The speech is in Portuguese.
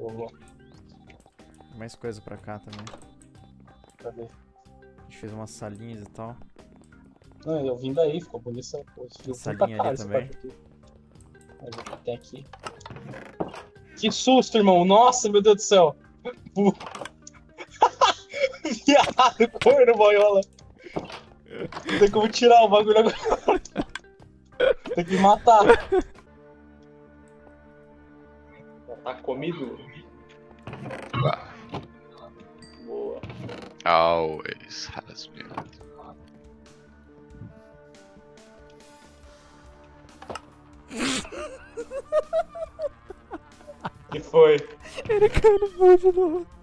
Boa. Mais coisa pra cá também. Cadê? A gente fez umas salinhas e tal. Não, eu vim daí, ficou bonito essa coisa. Ficou Essa puta linha cara ali esse também. quarto aqui. Mas eu vou até aqui. Que susto, irmão! Nossa, meu Deus do céu! Viado, corno, boiola! Não tem como tirar o bagulho agora. Tem que matar. Tá comido? Boa. Always has been. Que foi? Ele caiu no de novo.